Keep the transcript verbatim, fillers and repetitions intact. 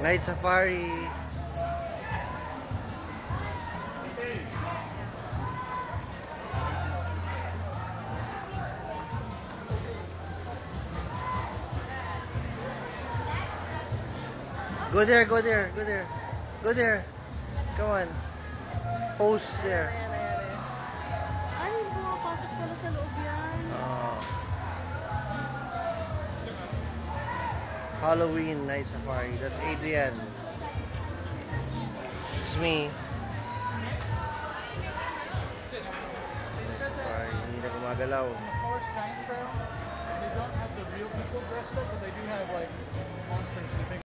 Night Safari. Go there, go there, go there. Go there. Come on. Pose there. Ay, pumapasok pala sa loob yan. Oh. Halloween Night Safari. That's Adrian. It's me. Safari. Hindi na gumagalaw. Forest Giant Trail, they don't have the real people dressed up, but they do have like monsters. You think